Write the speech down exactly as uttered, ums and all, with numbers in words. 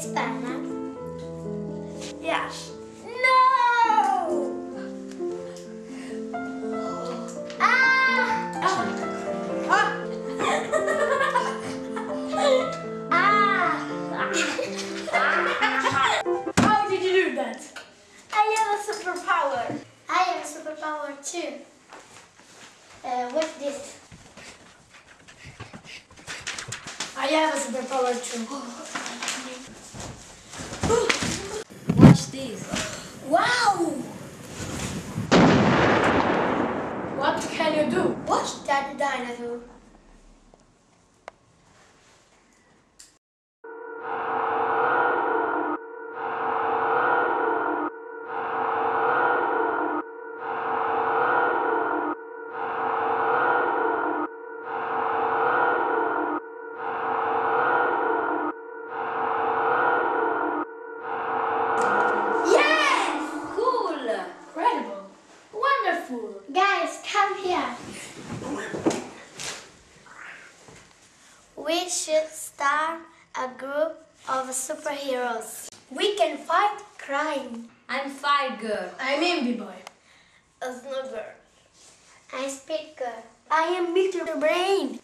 this pen, huh? Yes. No! Ah! Ah. Ah. Ah! How did you do that? I have a superpower. I have a superpower too. Uh, what's this? I have a superpower too. Watch this. Wow! What can you do? Watch that dinosaur. Incredible. Wonderful. Guys, come here. We should start a group of superheroes. We can fight crime. I'm Fire Girl. I'm Imbi Boy. A Snow Girl. I'm Speed Girl. I am Mister Brain.